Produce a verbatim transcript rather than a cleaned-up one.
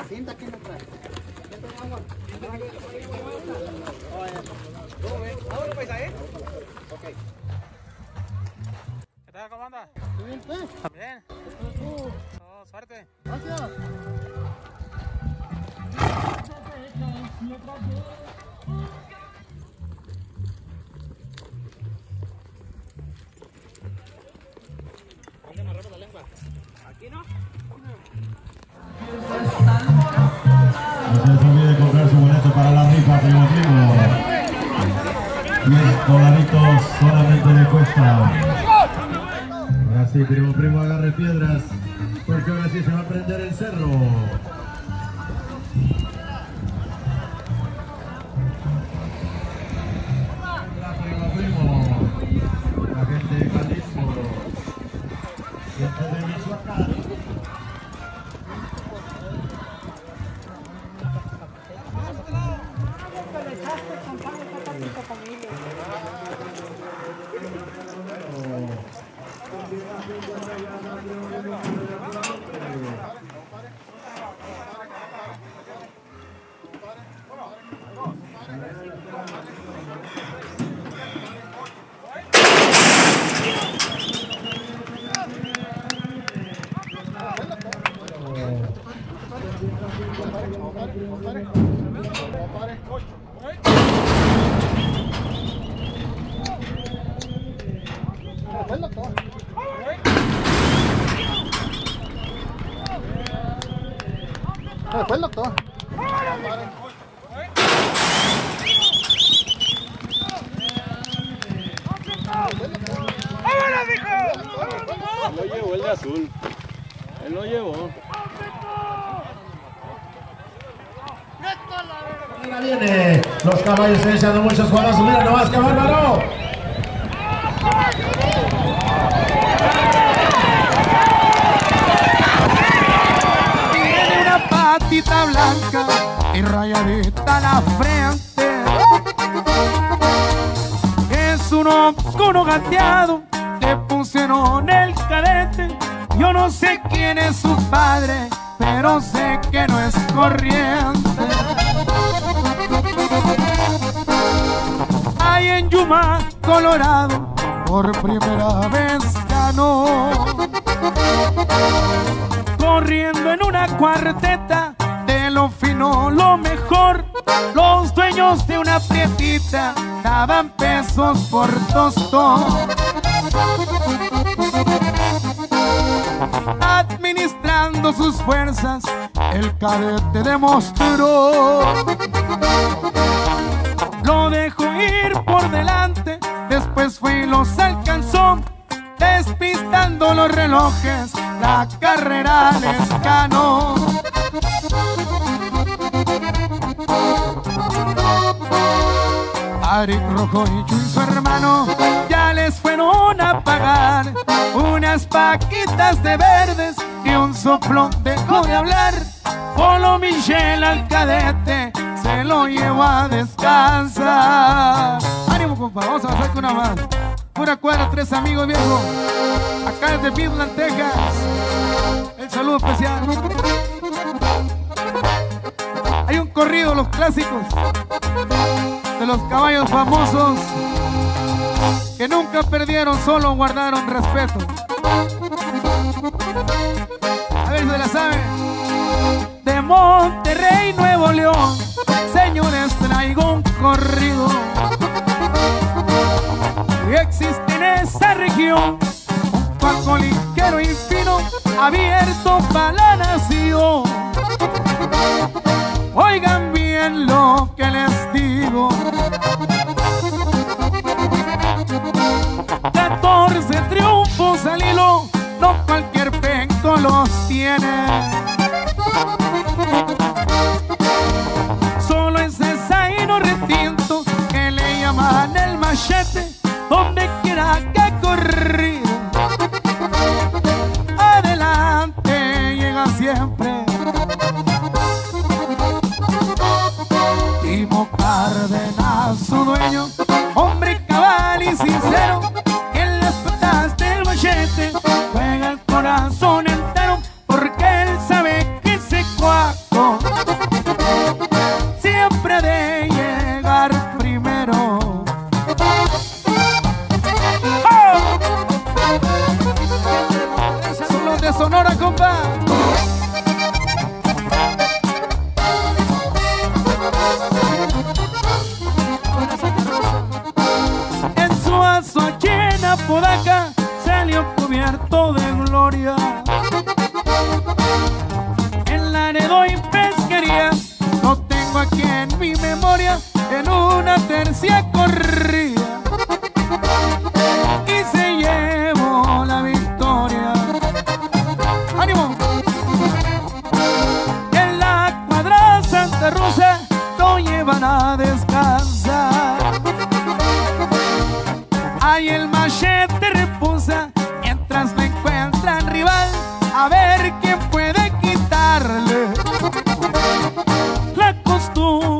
Sienta aquí atrás. ¿Ahora paisaje? Ok. ¿Qué tal, cómo anda? ¿Bien, pues? Bien. Oh, suerte. Gracias. ¿Dónde amarramos la lengua? ¿Aquí no? No se olvide comprar su boleto para la rifa, primo primo. diez dolaritos solamente le cuesta. Ahora sí, primo primo, agarre piedras, porque ahora sí se va a prender el cerro. Hola, primo primo. La gente de Jalisco. Gente de Michoacán. Fue el doctor. Él lo llevó el de azul. Él lo llevó. Mira, viene. Los caballos se echan muchos balazos. Mira nomás, que bárbaro. Tiene una patita blanca y rayadita la frente. Es un oscuro gateado, le pusieron el cadete. Yo no sé quién es su padre, pero sé que no es corriente. Ahí en Yuma, Colorado, por primera vez ganó. Corriendo en una cuarteta, de lo fino lo mejor. Los dueños de una prietita daban pesos por tostón. Administrando sus fuerzas, el cadete demostró. Lo dejó ir por delante, después fue y los alcanzó. Despistando los relojes, la carrera les ganó. Ari Rojo y Chuy, su hermano, ya les fueron a pagar unas paquitas de verdes y un soplo dejó de hablar. Polo Michel al cadete se lo llevó a descansar. Ánimo, compa, vamos a pasar con una más. Pura cuadra, tres amigos, viejo. Acá desde Midland, Texas. El saludo especial. Hay un corrido, los clásicos de los caballos famosos que nunca perdieron, solo guardaron respeto. A ver si se la saben. De Monterrey, Nuevo León, señores, traigo un corrido. Y existe en esa región un paco ligero y fino, abierto para la nación. Oigan bien lo que les digo. catorce triunfos al hilo, no cualquier penco los tiene. Solo es esa hino retinto que le llaman el machete, donde quiera que ha corrido. Adelante llega siempre. Timo Cárdenas, su dueño, hombre cabal y sincero, que en las patas del machete juega el corazón entero, porque él sabe que ese cuaco compa. En su azochena podaca salió cubierto de gloria. En Laredo y Pesquería lo tengo aquí en mi memoria, en una tercia corrida y se llevó la victoria. ¡Ánimo! En la cuadra Santa Rosa lo llevan a descansar. Ahí el machete reposa mientras le encuentran rival, a ver quién puede quitarle la costumbre